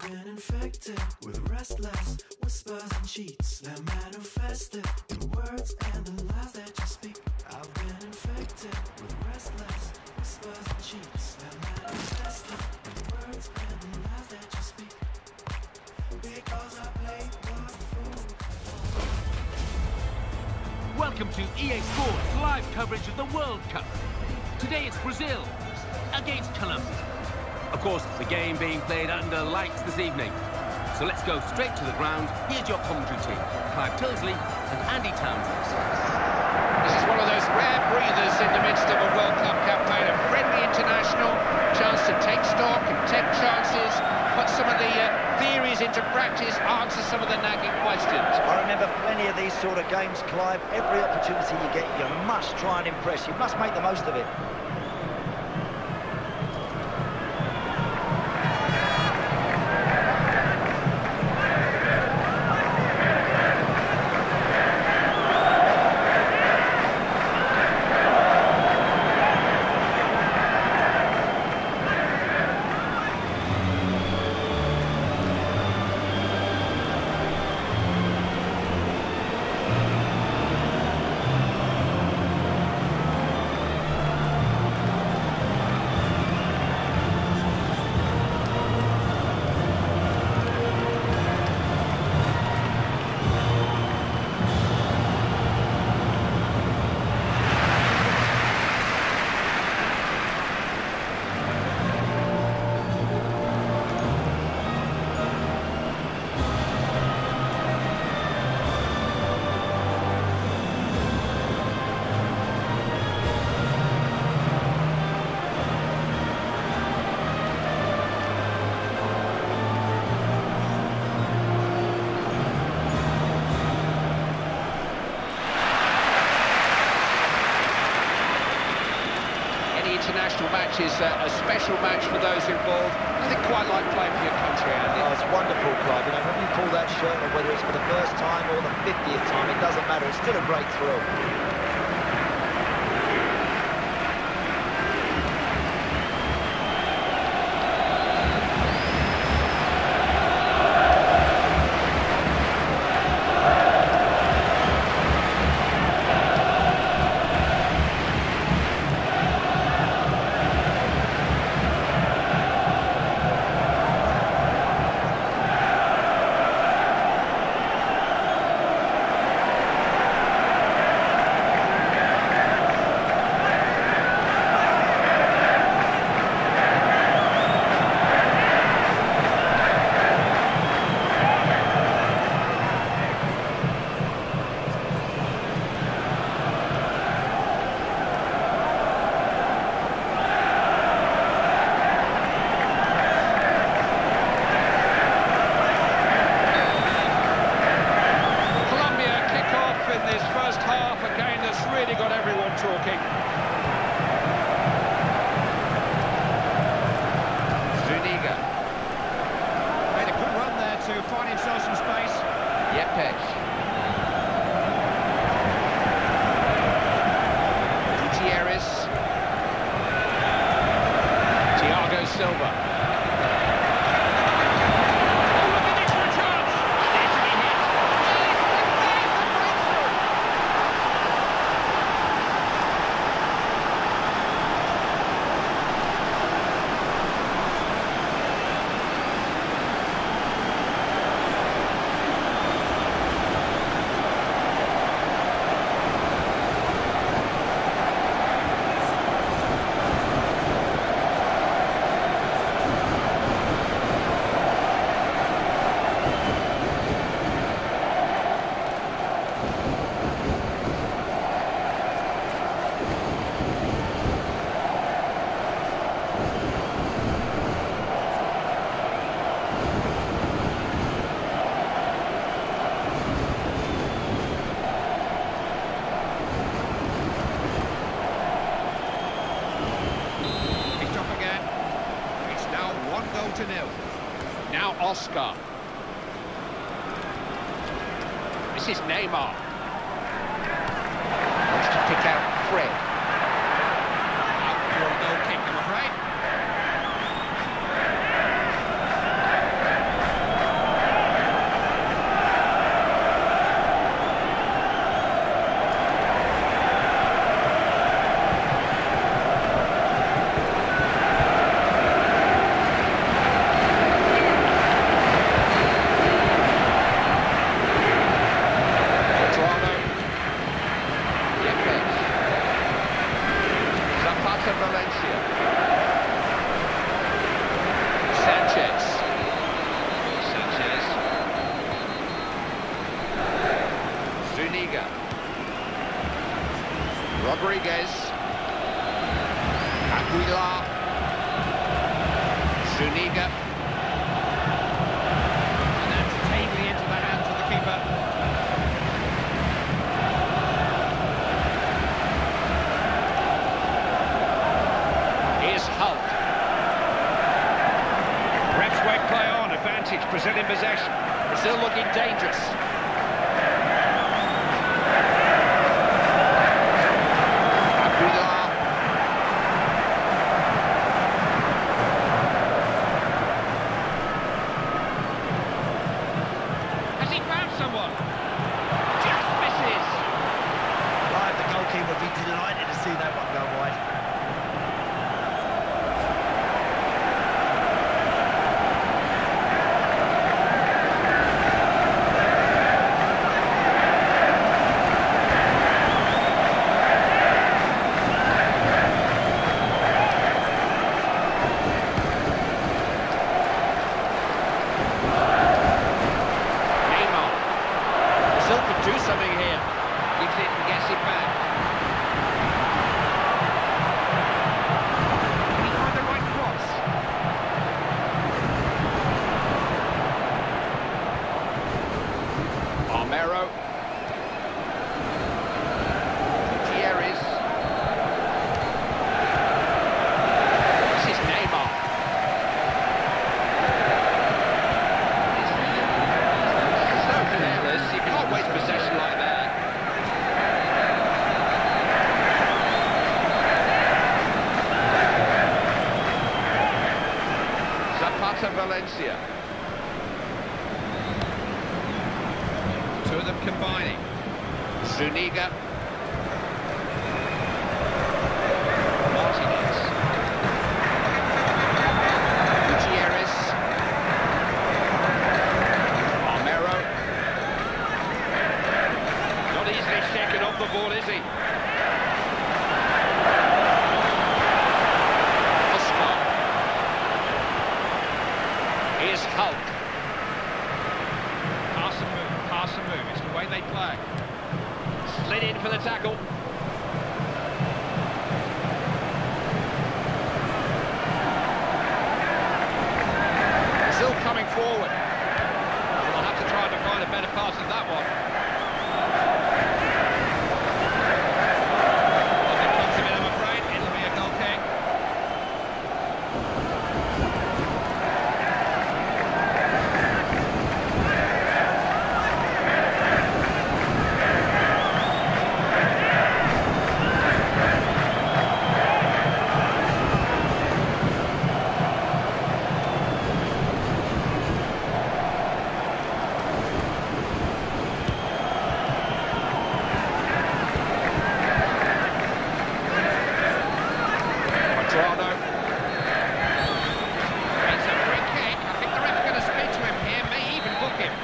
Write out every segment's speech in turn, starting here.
been infected with restless whispers and cheats that manifested in words and the lies that you speak. I've been infected with restless whispers and cheats that manifested in words and the lies that you speak. Because I played the fool. Welcome to EA Sports live coverage of the World Cup. Today it's Brazil against Colombia. Of course, the game being played under lights this evening. So let's go straight to the ground. Here's your commentary team, Clive Tilsley and Andy Townsend. This is one of those rare breathers in the midst of a World Cup campaign. A friendly international, chance to take stock and take chances, put some of the theories into practice, answer some of the nagging questions. I remember plenty of these sort of games, Clive. Every opportunity you get, you must try and impress. You must make the most of it. International match is a special match for those involved. Nothing quite like playing for your country, Andy. Oh, it's wonderful, Clive. You know, when you pull that shirt on, whether it's for the first time or the 50th time, it doesn't matter. It's still a great thrill. Talking. Zuniga made a good run there to find himself some space. Yepes. Gutierrez. Thiago Silva. Now Oscar. This is Neymar. Wants to pick out Fred. Out for a goal kick, I'm afraid. Rodriguez. Aguilar. Zuniga. And that's tamely into the hands of the keeper. Here's Hulk. Reps wave play on, advantage, Brazil in possession. Brazil looking dangerous. Aguilar. Has he found someone? Just misses. Right, the goalkeeper would be delighted to see that one go wide. Do something here. Gives it and gets it back. Can he find the right cross? Armero. Gutierrez. This is Neymar. So careless, you can't waste possession like that. Zapata Valencia. Two of them combining. Zuniga. Martinez. Gutierrez. Armero. Not easily shaken off the ball, is he? Oscar. Here's Hulk. Pass and move. It's the way they play. Slid in for the tackle. Still coming forward. They'll have to try to find a better pass than that one. If it comes to it, I'm afraid, it'll be a goal kick. Quadrado. It's a free kick. I think the ref's going to speak to him here, may even book him.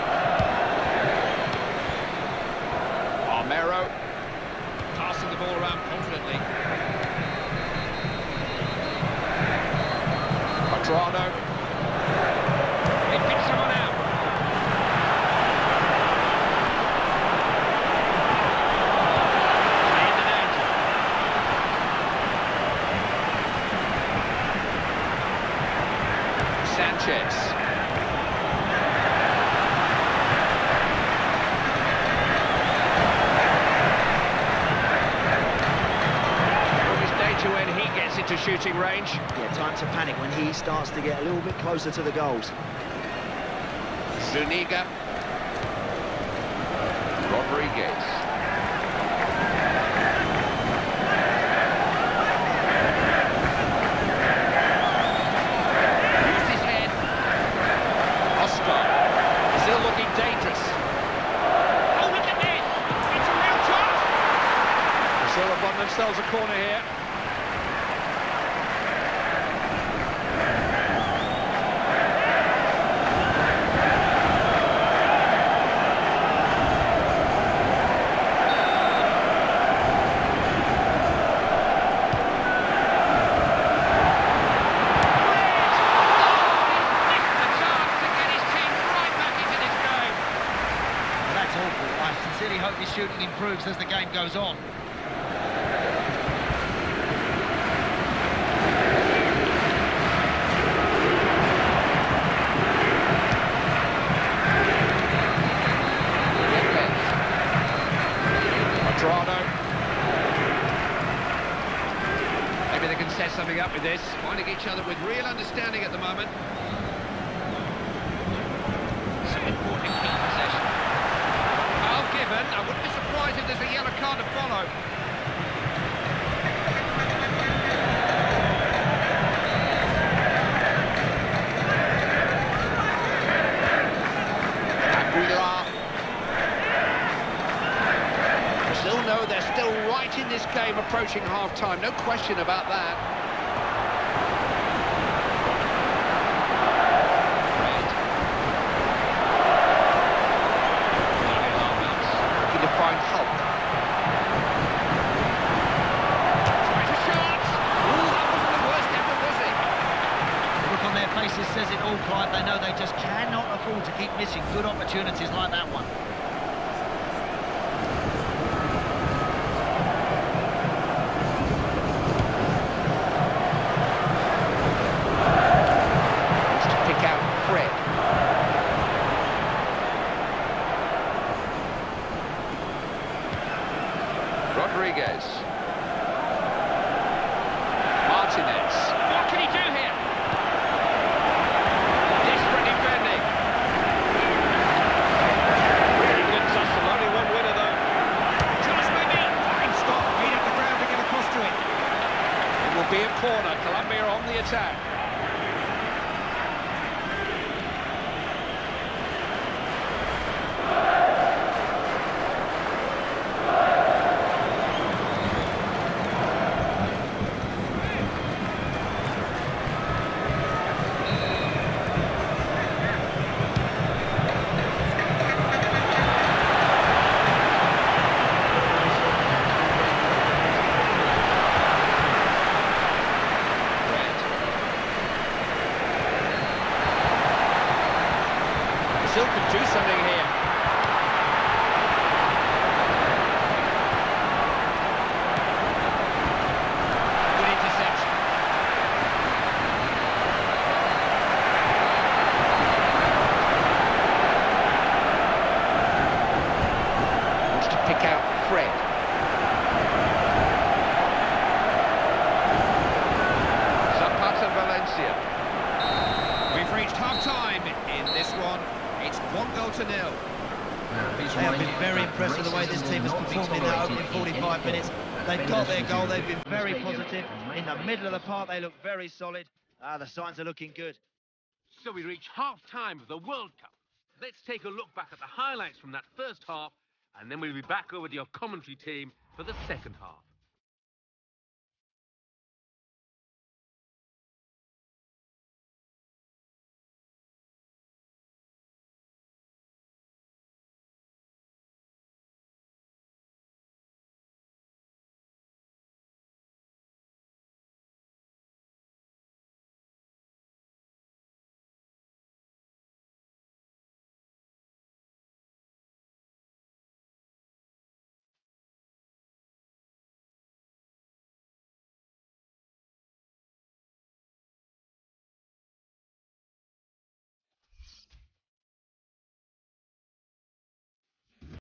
Armero. Passing the ball around confidently. Quadrado. He picked someone out. In the danger. Sanchez. Always danger when he gets into shooting range. Yeah, time to panic when he starts to get a little bit closer to the goals. Zuniga. Rodriguez. Used his head. Oscar. Still looking dangerous. Oh, look at this! It's a real chance! Brazil have won themselves a corner here. I sincerely hope his shooting improves as the game goes on. up with this, finding each other with real understanding at the moment. Some important key possession. Foul given. I wouldn't be surprised if there's a yellow card to follow. Brazil know they're still right in this game approaching half-time, no question about that. Fred. Looking to find Hulk. Tries a shot! Ooh, that wasn't the worst effort, was it? The look on their faces says it all, Clive. They know they just cannot afford to keep missing good opportunities like that one. Rodriguez. Martinez. What can he do here? Desperate defending. Really good tussle. Only one winner, though. Chance maybe. Fine stop. Beat up the ground to get across to it. It will be a corner. Colombia on the attack. Brazil could do something here. Good interception. Wants to pick out Fred. Zapata Valencia. We've reached half-time in this one. It's 1-0. They have been very impressed with the way this team has performed in that opening 45 minutes. They've got their goal, they've been very positive. In the middle of the park, they look very solid. The signs are looking good. So we reach half-time of the World Cup. Let's take a look back at the highlights from that first half, and then we'll be back over to your commentary team for the second half.